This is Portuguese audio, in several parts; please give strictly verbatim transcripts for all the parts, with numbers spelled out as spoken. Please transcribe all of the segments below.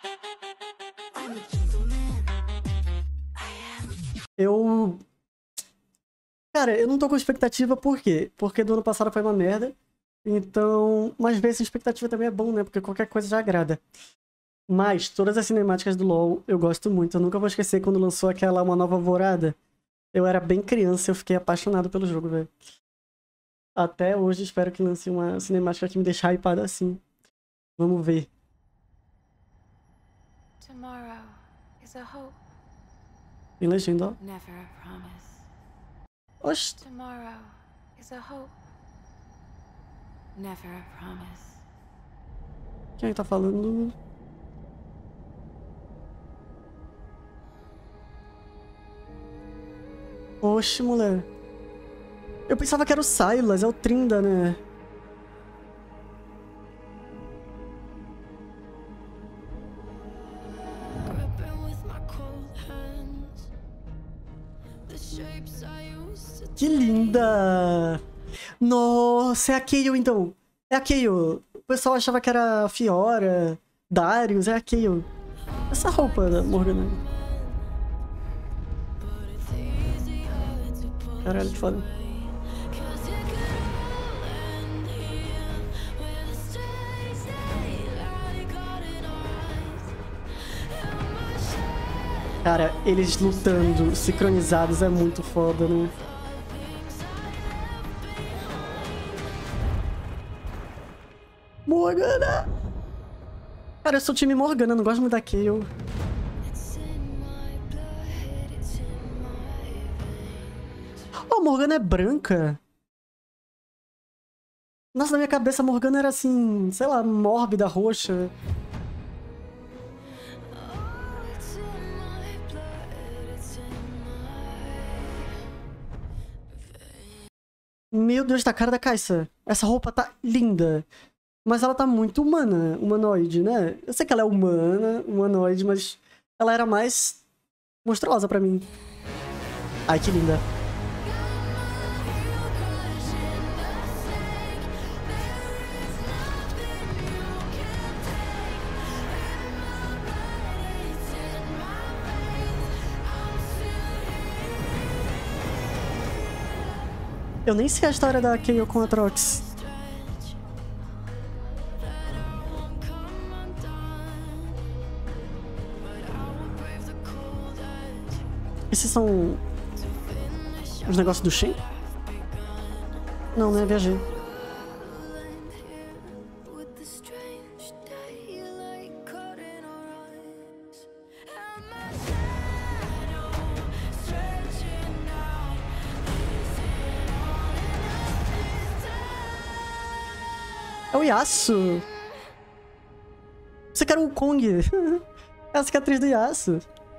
Eu... Cara, eu não tô com expectativa, por quê? Porque do ano passado foi uma merda. Então, mas ver essa expectativa também é bom, né? Porque qualquer coisa já agrada. Mas, todas as cinemáticas do LoL eu gosto muito. Eu nunca vou esquecer quando lançou aquela Uma Nova Alvorada. Eu era bem criança e eu fiquei apaixonado pelo jogo, velho. Até hoje espero que lance uma cinemática que me deixe hypado assim. Vamos ver. Tomorrow is a hope. Tem legenda, ó. Never a promise. Oxi. Tomorrow is a hope. Never a promise. Quem é que tá falando? Oxi, mulher. Eu pensava que era o Sylas, é o Trinda, né? Que linda! Nossa, é a Kayle então. É a Kayle. O pessoal achava que era a Fiora, Darius, é a Kayle. Essa roupa da Morgana. Caralho, que foda. Cara, eles lutando, sincronizados, é muito foda, né? Morgana! Cara, eu sou time Morgana, não gosto muito da Kayle. Oh, Morgana é branca? Nossa, na minha cabeça a Morgana era assim, sei lá, mórbida, roxa. Meu Deus, tá a cara da Kai'Sa. Essa roupa tá linda. Mas ela tá muito humana, humanoide, né? Eu sei que ela é humana, humanoide, mas ela era mais monstruosa pra mim. Ai, que linda. Eu nem sei a história da Kayle com a Trox. Esses são os negócios do Shen? Não, né? Viajei. É o Yasuo. Você quer o Kong? É a cicatriz do Yasuo.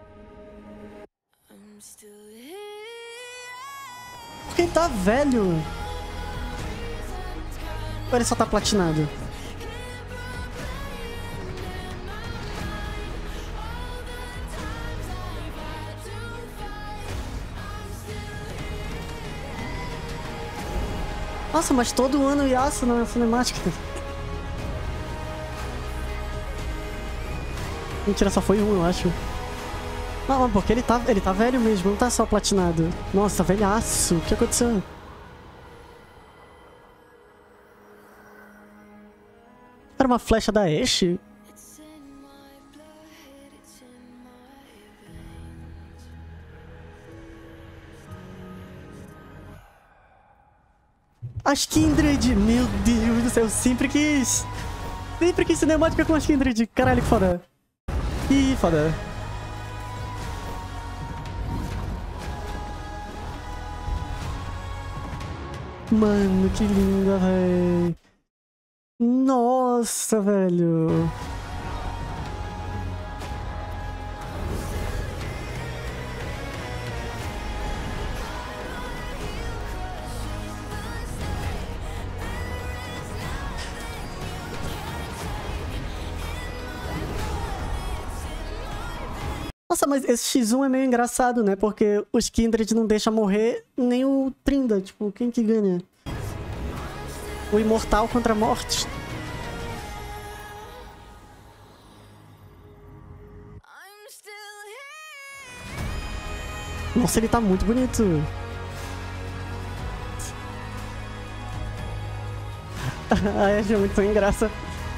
Porque ele tá velho. Ou ele só tá platinado? Nossa, mas todo ano o Yasuo na cinemática. Mentira, só foi um, eu acho. Não, porque ele tá, ele tá velho mesmo, não tá só platinado. Nossa, velhaço. O que aconteceu? Era uma flecha da Ashe? As Kindred! Meu Deus do céu, eu sempre quis! Sempre quis cinemática com as Kindred! Caralho, que foda! Que foda! Mano, que linda, velho! Nossa, velho! Nossa, mas esse X um é meio engraçado, né? Porque os Kindred não deixam morrer nem o Trinda. Tipo, quem que ganha? O Imortal contra a Morte. Nossa, ele tá muito bonito. Ai, achei muito sem graça.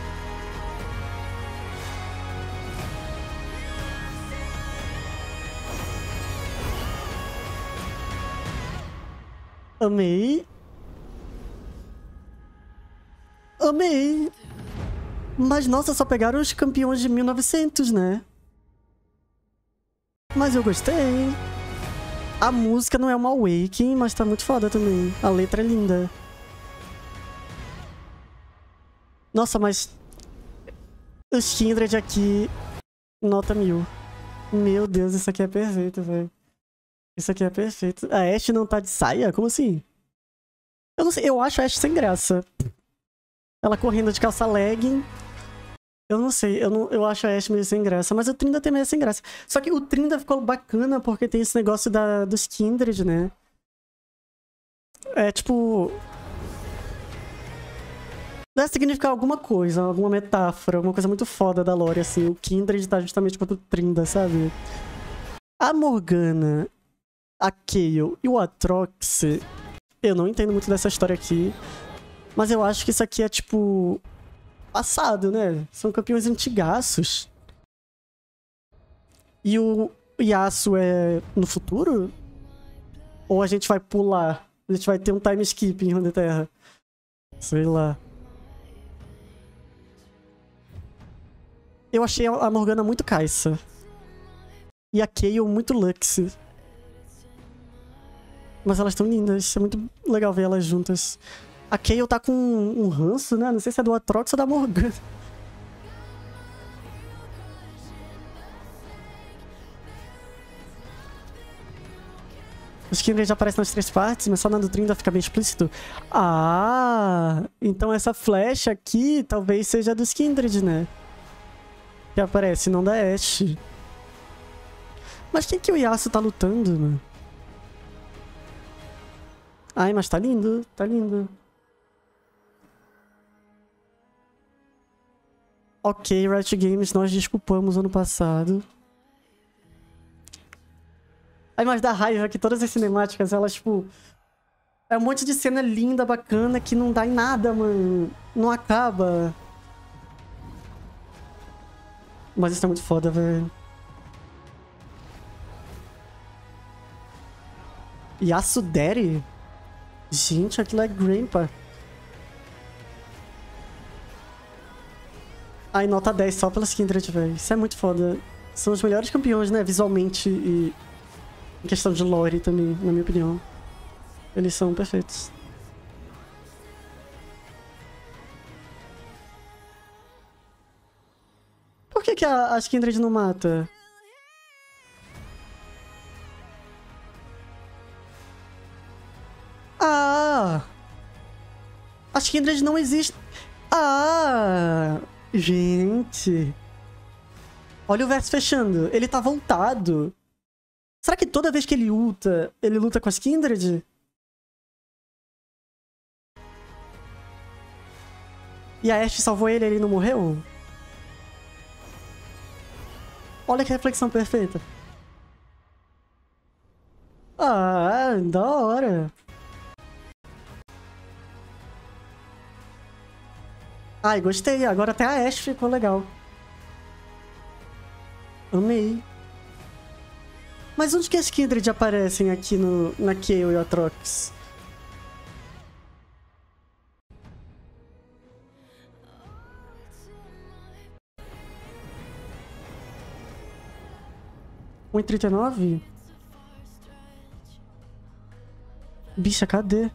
Amei. Amei. Mas, nossa, só pegaram os campeões de mil e novecentos, né? Mas eu gostei. A música não é uma Awakening, mas tá muito foda também. A letra é linda. Nossa, mas... os Kindred aqui... nota mil. Meu Deus, isso aqui é perfeito, velho. Isso aqui é perfeito. A Ashe não tá de saia? Como assim? Eu não sei, eu acho a Ashe sem graça. Ela correndo de calça legging. Eu não sei, eu, não, eu acho a Ashe meio sem graça. Mas o Trinda tem meio sem graça. Só que o Trinda ficou bacana porque tem esse negócio da, dos Kindred, né? É tipo... deve significar alguma coisa, alguma metáfora, alguma coisa muito foda da lore, assim. O Kindred tá justamente contra o Trinda, sabe? A Morgana, a Kayle e o Atrox, eu não entendo muito dessa história aqui. Mas eu acho que isso aqui é, tipo... passado, né? São campeões antigaços. E o Yasuo é no futuro? Ou a gente vai pular? A gente vai ter um time skip em Runeterra? Sei lá. Eu achei a Morgana muito Kai'Sa. E a Kayle muito Lux. Mas elas estão lindas. É muito legal ver elas juntas. A Kayle tá com um, um ranço, né? Não sei se é do Atrox ou da Morgana. Os Kindred já aparecem nas três partes, mas só na do Trinda fica bem explícito. Ah! Então essa flecha aqui talvez seja dos Kindred, né? Que aparece, não da Ashe. Mas quem que o Yasuo tá lutando, mano? Ai, mas tá lindo, tá lindo. Ok, Riot Games, nós desculpamos ano passado. Ai, mas dá raiva que todas as cinemáticas, elas, tipo... é um monte de cena linda, bacana, que não dá em nada, mano. Não acaba. Mas isso é muito foda, velho. Yasuderi? Gente, aquilo é Grandpa. Ai, nota dez só pelas Kindred, velho. Isso é muito foda. São os melhores campeões, né? Visualmente e... em questão de lore também, na minha opinião. Eles são perfeitos. Por que que a, as Kindred não mata? Ah! As Kindred não existem. Ah! Gente! Olha o verso fechando. Ele tá voltado. Será que toda vez que ele luta, ele luta com as Kindred? E a Ashe salvou ele e ele não morreu? Olha que reflexão perfeita. Ah, da hora. Ai, gostei. Agora até a Ashe ficou legal. Amei. Mas onde que as Kindred aparecem aqui no, na Kayle e Atrox? um e trinta e nove? Bicha, cadê?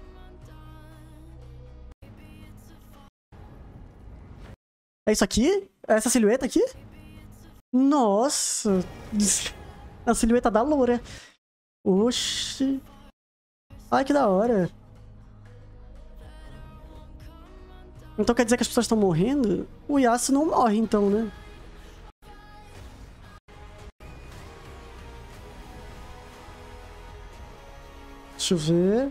É isso aqui? É essa silhueta aqui? Nossa! A silhueta da loura. Oxi. Ai, que da hora. Então quer dizer que as pessoas estão morrendo? O Yasuo não morre então, né? Deixa eu ver.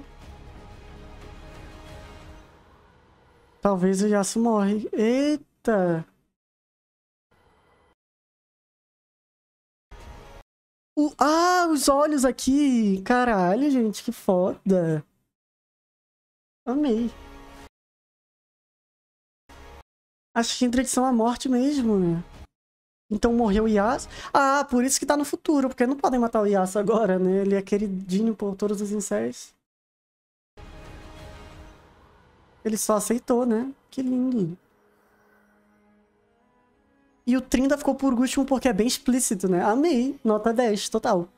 Talvez o Yasuo morre. Eita! O... Ah, os olhos aqui. Caralho, gente, que foda. Amei. Acho que em tradição a morte mesmo, né? Então morreu o Yasuo. Ah, por isso que tá no futuro, porque não podem matar o Yasuo agora, né? Ele é queridinho por todos os incels. Ele só aceitou, né? Que lindo. E o trinta ficou por último porque é bem explícito, né? Amei. Nota dez, total.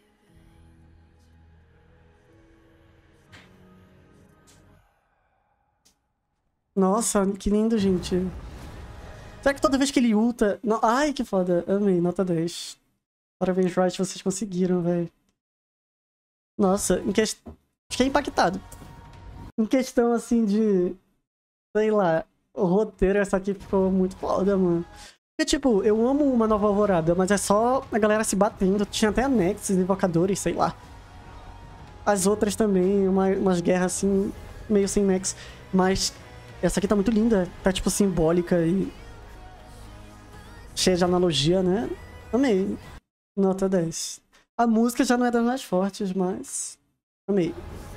Nossa, que lindo, gente. Será que toda vez que ele ulta... No... Ai, que foda. Amei, nota dez. Parabéns, Riot, vocês conseguiram, velho. Nossa, em que... fiquei impactado. Em questão, assim, de... sei lá, o roteiro, essa aqui ficou muito foda, mano. Porque, tipo, eu amo Uma Nova Alvorada, mas é só a galera se batendo. Tinha até Nexus, Invocadores, sei lá. As outras também, uma, umas guerras, assim, meio sem nexo. Mas essa aqui tá muito linda. Tá, tipo, simbólica e... cheia de analogia, né? Amei. Nota dez. A música já não é das mais fortes, mas... amei.